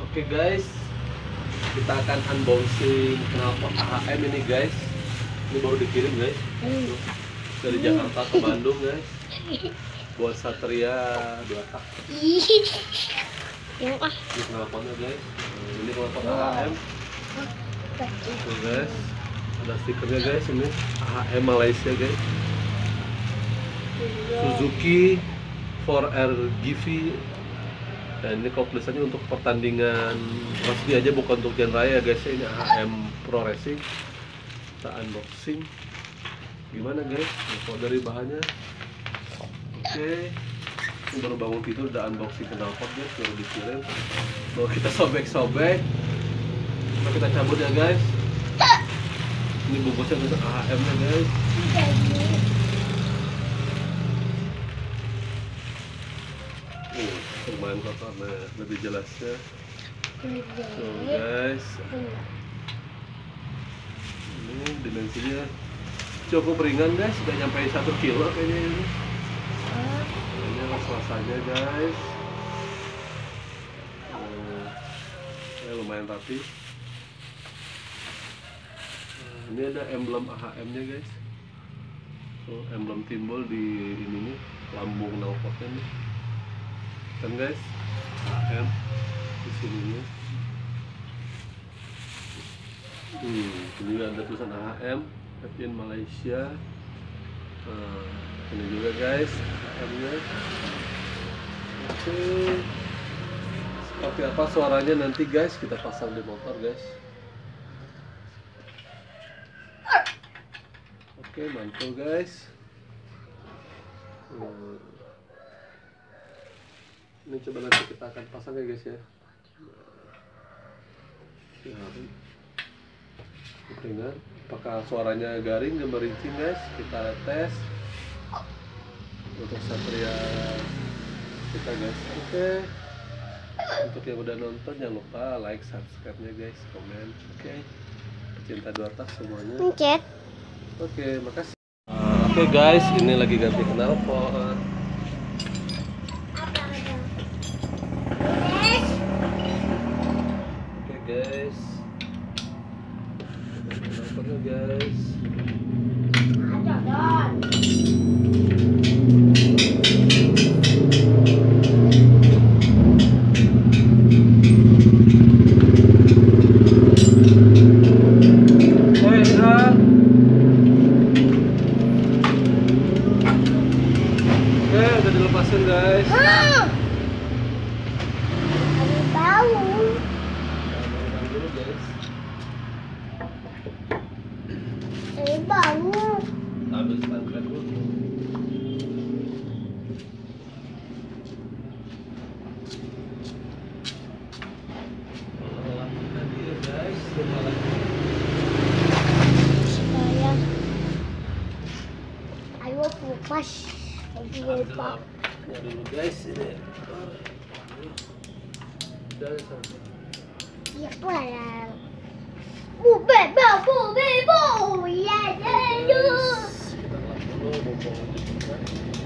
Oke guys, kita akan unboxing knalpot AHM ini guys. Ini baru dikirim guys, dari Jakarta ke Bandung guys. Buat Satria 2 tak. Ini knalpotnya guys. Ini knalpot AHM. Tuh guys, ada stikernya guys, ini AHM Malaysia guys. Suzuki 4R GV. Dan ini kalau tulisannya untuk pertandingan resmi aja, bukan untuk jalan raya guys. Ini AHM Pro Racing. Kita unboxing. Gimana guys? Kalau dari bahannya, oke. Ini baru bangun tidur udah unboxing knalpot guys, baru dikirim. Baru kita sobek-sobek. Nah, kita cabut ya guys. Ini bungkusnya untuk AHM nya guys. Lumayan kotor, nah lebih jelasnya tuh guys. Ini dimensinya cukup ringan guys, nggak nyampe 1 kilo kayaknya ini. Ini rasanya guys. Ya, lumayan rapi. Ini ada emblem AHM nya guys. Tuh, emblem timbul di ini nih, lambung knalpotnya nih. Kan guys, AHM di sininya. Ini ada tulisan AHM, made in Malaysia. Ini juga guys, AHM-nya. Oke, seperti apa suaranya nanti guys, kita pasang di motor guys. Oke, mantul guys. Ini coba nanti kita akan pasang ya guys ya. Ringan. Apakah suaranya garing dan merincing guys? Kita tes untuk Satria kita guys. Oke. Untuk yang udah nonton jangan lupa like, subscribe-nya guys, komen. Oke. Pecinta 2 tak semuanya. Oke, makasih. Oke guys, ini lagi ganti knalpot. Guys, knalpotnya guys. Oke, udah dilepasin guys. Ambil stangkan dulu. Tadi ya guys, ayo pupas ya dulu guys ini. Dari sana. ya pulang bu ya Kita ngelap dulu, bopong aja.